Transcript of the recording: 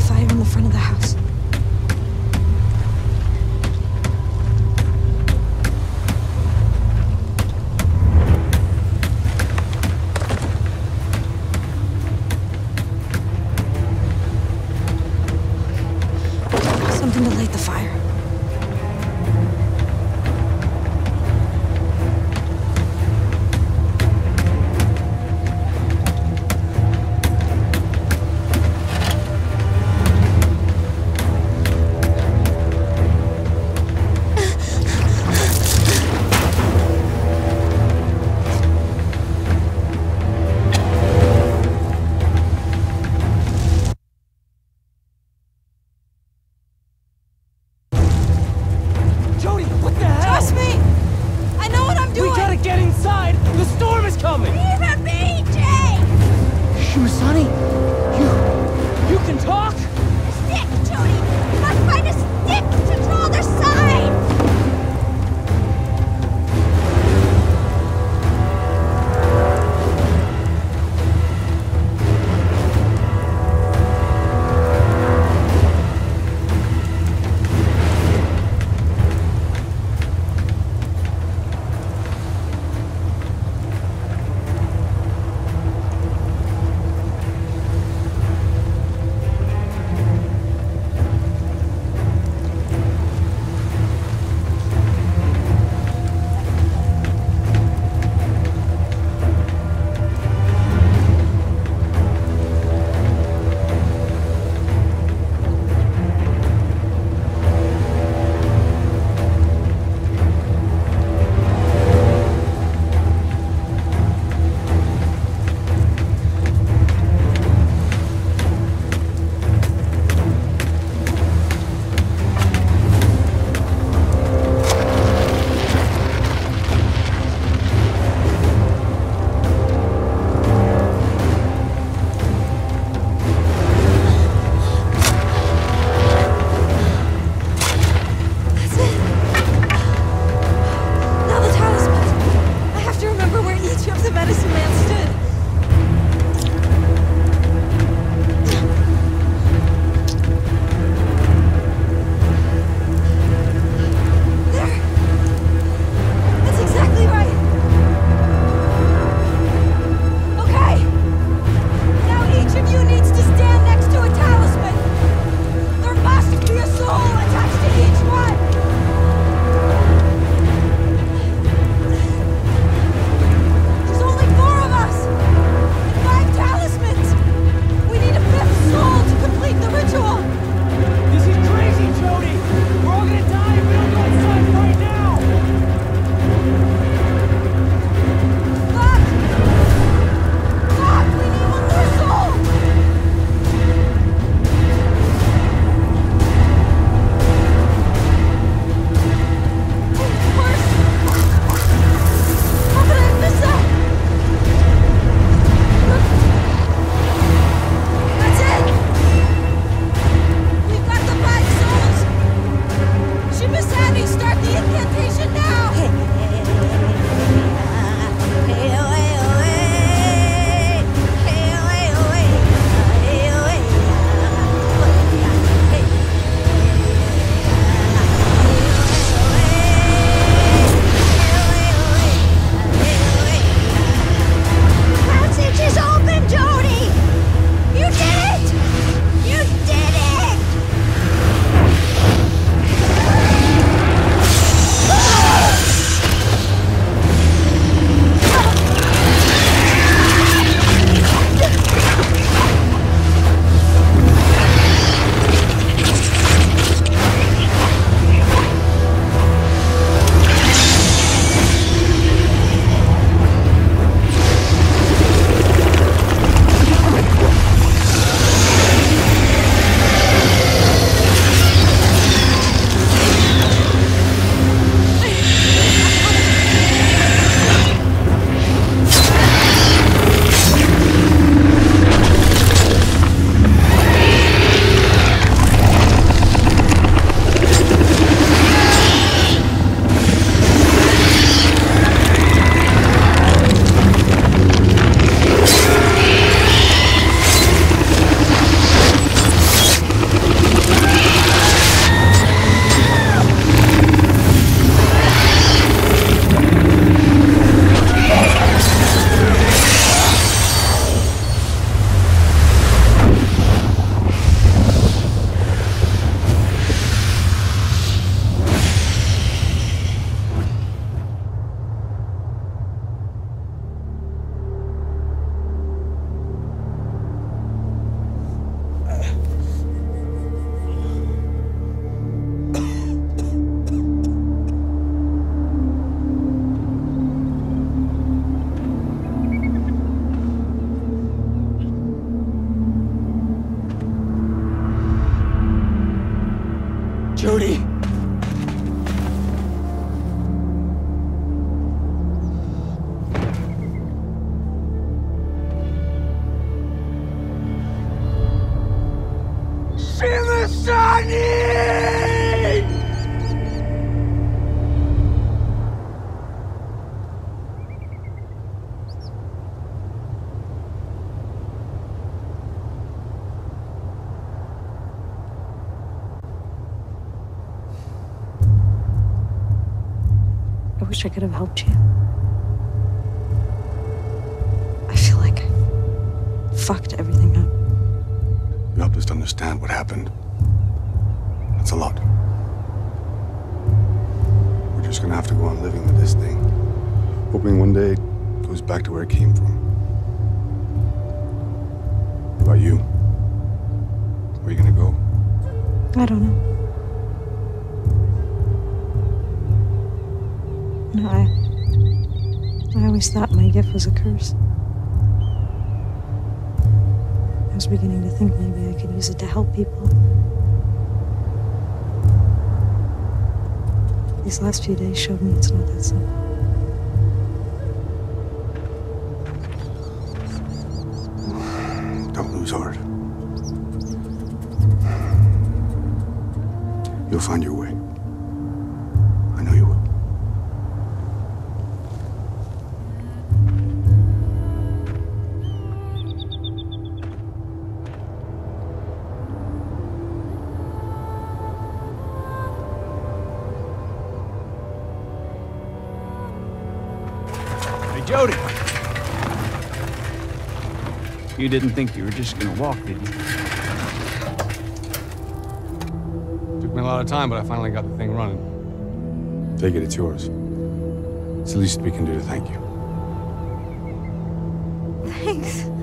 fire in the front of the house. Something to light the fire. Jody! I wish I could have helped you. I feel like I fucked everything up. You helped us to understand what happened. That's a lot. We're just gonna have to go on living with this thing, hoping one day it goes back to where it came from. What about you? Where are you gonna go? I don't know. No, I always thought my gift was a curse. I was beginning to think maybe I could use it to help people. These last few days showed me it's not that simple. Don't lose heart. You'll find your way. I know you will. Jody! You didn't think you were just gonna walk, did you? Took me a lot of time, but I finally got the thing running. Take it, it's yours. It's the least we can do to thank you. Thanks.